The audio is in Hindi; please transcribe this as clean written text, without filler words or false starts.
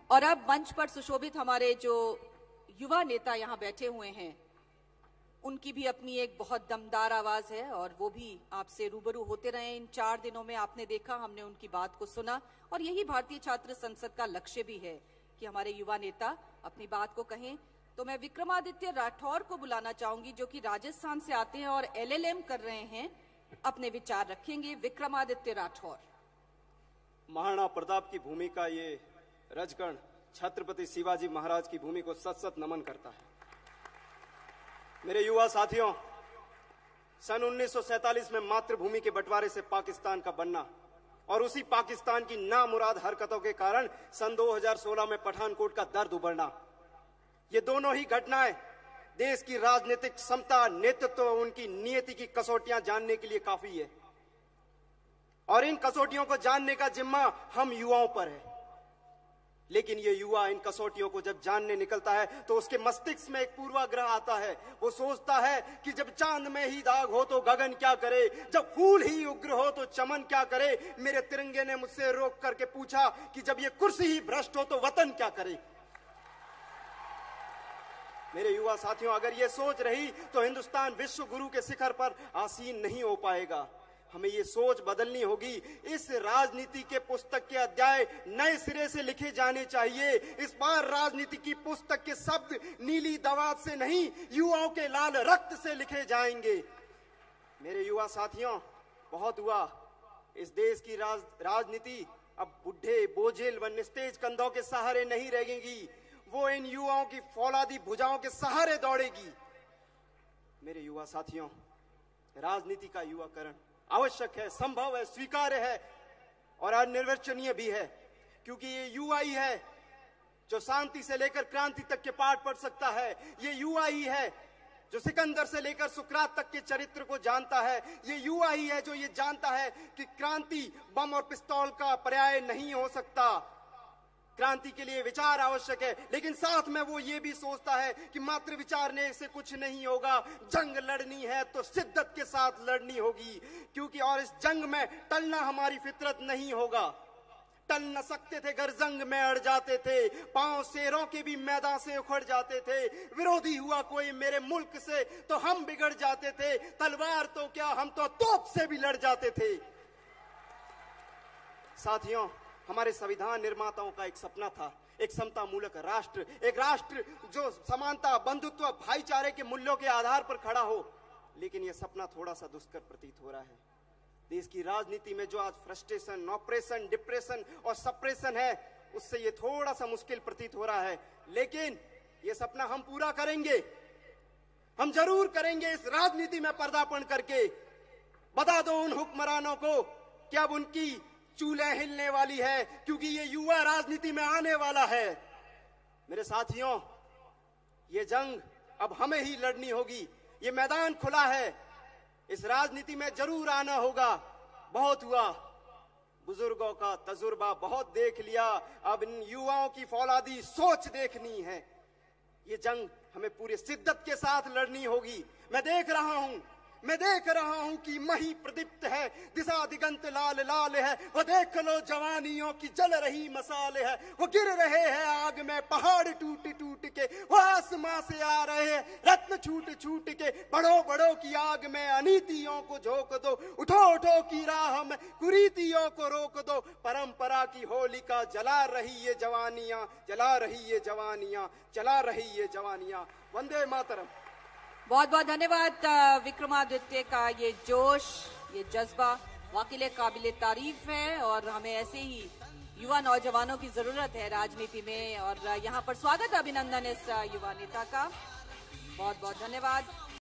और अब मंच पर सुशोभित हमारे जो युवा नेता यहाँ बैठे हुए हैं, उनकी भी अपनी एक बहुत दमदार आवाज है और वो भी आपसे रूबरू होते रहे। इन 4 दिनों में आपने देखा, हमने उनकी बात को सुना और यही भारतीय छात्र संसद का लक्ष्य भी है कि हमारे युवा नेता अपनी बात को कहें। तो मैं विक्रमादित्य राठौर को बुलाना चाहूंगी, जो कि राजस्थान से आते हैं और LLM कर रहे हैं, अपने विचार रखेंगे। विक्रमादित्य राठौर। महाराणा प्रताप की भूमि का ये रजगण छत्रपति शिवाजी महाराज की भूमि को सत सत नमन करता है। मेरे युवा साथियों, सन 1947 में मातृभूमि के बंटवारे से पाकिस्तान का बनना और उसी पाकिस्तान की नामुराद हरकतों के कारण सन 2016 में पठानकोट का दर्द उभरना, ये दोनों ही घटनाएं देश की राजनीतिक समता, नेतृत्व, उनकी नियति की कसौटियां जानने के लिए काफी है। और इन कसौटियों को जानने का जिम्मा हम युवाओं पर है। लेकिन ये युवा इन कसौटियों को जब जानने निकलता है तो उसके मस्तिष्क में एक पूर्वाग्रह आता है। वो सोचता है कि जब चांद में ही दाग हो तो गगन क्या करे, जब फूल ही उग्र हो तो चमन क्या करे। मेरे तिरंगे ने मुझसे रोक करके पूछा कि जब ये कुर्सी ही भ्रष्ट हो तो वतन क्या करे। मेरे युवा साथियों, अगर ये सोच रही तो हिंदुस्तान विश्व गुरु के शिखर पर आसीन नहीं हो पाएगा। हमें ये सोच बदलनी होगी। इस राजनीति के पुस्तक के अध्याय नए सिरे से लिखे जाने चाहिए। इस बार राजनीति की पुस्तक के शब्द नीली दवात से नहीं, युवाओं के लाल रक्त से लिखे जाएंगे। मेरे युवा साथियों, बहुत हुआ। इस देश की राजनीति अब बुढ़े, बोझिल व निस्तेज कंधों के सहारे नहीं रहेगी। वो इन युवाओं की फौलादी भुजाओं के सहारे दौड़ेगी। मेरे युवा साथियों, राजनीति का युवाकरण आवश्यक है, संभव है, स्वीकार्य है और अनिर्वचनीय भी है, क्योंकि ये युवा ही है जो शांति से लेकर क्रांति तक के पाठ पढ़ सकता है। ये युवा ही है जो सिकंदर से लेकर सुकरात तक के चरित्र को जानता है। ये युवा ही है जो ये जानता है कि क्रांति बम और पिस्तौल का पर्याय नहीं हो सकता। क्रांति के लिए विचार आवश्यक है, लेकिन साथ में वो ये भी सोचता है कि मात्र विचारने से कुछ नहीं होगा। जंग लड़नी है तो शिद्दत के साथ लड़नी होगी, क्योंकि और इस जंग में टलना हमारी फितरत नहीं होगा। टल न सकते थे, घर जंग में अड़ जाते थे, पांव शेरों के भी मैदान से उखड़ जाते थे। विरोधी हुआ कोई मेरे मुल्क से तो हम बिगड़ जाते थे। तलवार तो क्या, हम तो तोप से भी लड़ जाते थे। साथियों, हमारे संविधान निर्माताओं का एक सपना था, एक समता मूलक राष्ट्र, एक राष्ट्र जो समानता, बंधुत्व, भाईचारे के मूल्यों के आधार पर खड़ा हो। लेकिन यह सपना थोड़ा सा दुष्कर प्रतीत हो रहा है। देश की राजनीति में जो आज फ्रस्ट्रेशन, ऑपरेशन, डिप्रेशन और सप्रेशन है, उससे ये थोड़ा सा मुश्किल प्रतीत हो रहा है। लेकिन ये सपना हम पूरा करेंगे, हम जरूर करेंगे। इस राजनीति में पर्दापण करके बता दो उन हुक्मरानों को कि अब उनकी चूल्हे हिलने वाली है, क्योंकि ये युवा राजनीति में आने वाला है। मेरे साथियों, ये जंग अब हमें ही लड़नी होगी। ये मैदान खुला है, इस राजनीति में जरूर आना होगा। बहुत हुआ, बुजुर्गों का तजुर्बा बहुत देख लिया, अब इन युवाओं की फौलादी सोच देखनी है। ये जंग हमें पूरी शिद्दत के साथ लड़नी होगी। मैं देख रहा हूं कि मही प्रदीप्त है, दिशा दिगंत लाल लाल है। वो देख लो जवानियों की जल रही मसाले है। वो गिर रहे हैं आग में पहाड़ टूट टूट के, वो आसमां से आ रहे हैं रत्न छूट छूट के। बड़ों बड़ों की आग में अनीतियों को झोंक दो, उठो उठो की राह में कुरीतियों को रोक दो। परंपरा की होलिका जला रही ये जवानियां, जला रही ये जवानियां, चला रही ये जवानियां। वंदे मातरम। बहुत बहुत धन्यवाद विक्रमादित्य का ये जोश, ये जज्बा वाकई काबिले तारीफ है और हमें ऐसे ही युवा नौजवानों की जरूरत है राजनीति में। और यहाँ पर स्वागत, अभिनंदन इस युवा नेता का। बहुत बहुत धन्यवाद।